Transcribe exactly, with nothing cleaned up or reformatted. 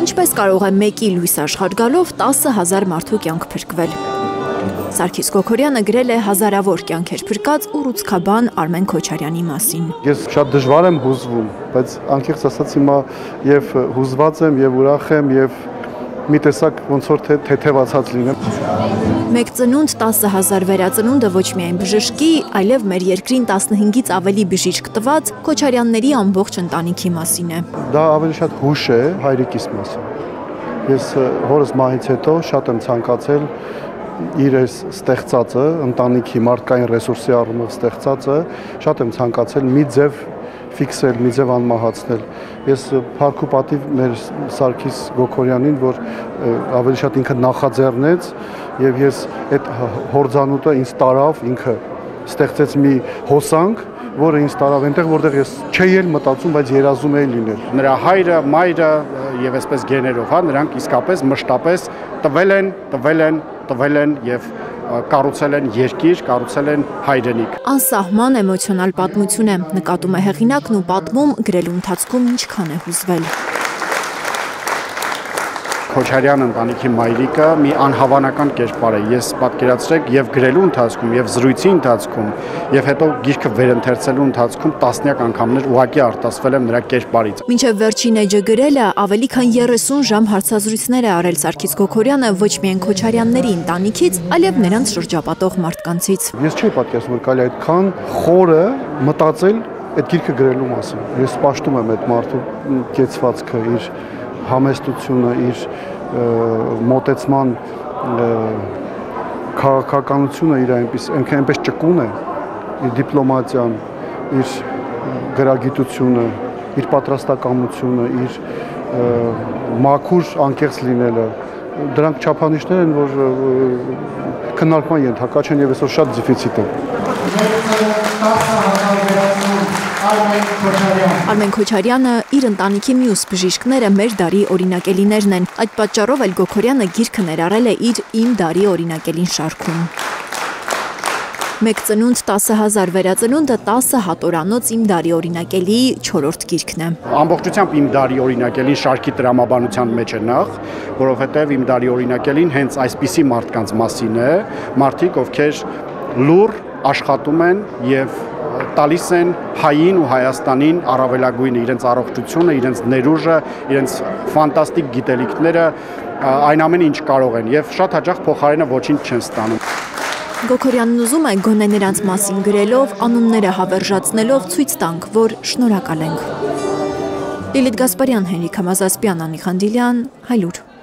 Ինչպես կարող է մեկի լույս աշխարհ գալով տասը հազար մարդու կյանք փրկվել։ Սարգիս Գոքորյանը գրել է հազարավոր կյանքեր փրկած ուռուցքաբան Արմեն Քոչարյանի մասին։ Ես շատ դժվար եմ հուզվում, բայց անկեղծ ասած հիմա եւ հուզված եմ եւ ուրախ եմ եւ մի տեսակ ոնց որ թեթևացած լինեմ։ Մեկ ծնունդ տասը հազար վերածնունդը ոչ միայն բժշկի, այլև մեր երկրին տասնհինգից ավելի բժիշկ տված Քոչարյանների ամբողջ ընտանիքի մասին է։ Դա ավելի շատ հուշ է հայրիկիս մասին։ Ես հորս մահից հետո շատ եմ ցանկացել իր այս ստեղծածը, ընտանիքի մարդկային ռեսուրսի առումով ստեղծածը, շատ եմ ցանկացել մի ձև ֆիքսել, մի ձև անմահացնել։ Ես փառք ու պատիվ մեր Սարգիս Գոքորյանին, որ ավելի շատ ինքը նախաձեռնեց եւ ես այդ հորձանուտը ինձ տարավ, ինքը ստեղծեց մի հոսանք, որը ինձ տարավ այնտեղ, որտեղ ես չէի էլ մտածում, բայց երազում էի լինել։ Նրա հայրը, մայրը եւ այսպես գեներով, հա, նրանք իսկապես մշտապես տվել են, տվել են, տվել են եւ կառուցել են երկիր, կառուցել են հայրենիք։ Անսահման էմոցիոնալ պատմություն է, նկատում է հեղինակն ու պատմում գրելու ընթացքում ինչքան է հուզվել։ Քոչարյան ընտանիքի մայրիկը մի անհավանական կերպար է։ Ես պատկերացրեք եւ գրելու ընթացքում եւ զրույցի ընթացքում եւ հետո գիրքը վերընթերցելու ընթացքում տասնյակ անգամներ ուղղակի արտասվել եմ նրա կերպարից։ Մինչև վերջին էջը գրելը ավելի քան երեսուն ժամ հարցազրույցներ է արել Սարգիս Գոքորյանը ոչ միայն Քոչարյանների ընտանիքից, այլև նրանց շրջապատող մարդկանցից։ Ես չէի պատկերացնում, որ կարելի է այդքան խորը մտածել այդ գիրքը գրելու մասին։ Ես սպաշտում եմ այդ մարդու կեցվածքը, իր համեստությունը, իր մոտեցման քաղաքականությունը իր այնպես այնպես ճկուն է, իր դիպլոմատիան, իր գրագիտությունը, իր պատրաստակամությունը, իր մաքուր անկեղծ լինելը, դրանք չափանիշներ են, որ քննարկման ենթակա չեն եւ այսօր շատ դեֆիցիտ է։ Արմեն Քոչարյանը իր ընտանիքի մյուս բժիշկները մեր դարի օրինակելիներն են։ Այդ պատճառով էլ Գոքորյանը գիրքը ներառել է իր «Իմ դարի օրինակելին» շարքում։ Մեկ ծնունդ տասը հազար վերածնունդը տասը հատորանոց «Իմ դարի օրինակելի» չորրորդ գիրքն է։ Ամբողջությամբ «Իմ դարի օրինակելին» շարքի տրամաբանության մեջ է նախ, որովհետև «Իմ դարի օրինակելին» հենց այսպիսի մարդկանց մասին է, մարդիկ, ովքեր լուռ աշխատում են եւ տալիս են հային ու Հայաստանին առավելագույնը իրենց առողջությունը, իրենց ներուժը, իրենց ֆանտաստիկ գիտելիքները, այն ամենը ինչ կարող են եւ շատ հաճախ փոխարենը ոչինչ չեն ստանում։ Գոքորյանն ուզում է գոնե նրանց մասին գրելով, անունները հավերժացնելով ցույց տանք, որ շնորհակալ ենք։ Լիլիթ Գասպարյան, Հենրիկ Համազասպյան, Անի Խանդիլյան, Հայլուր։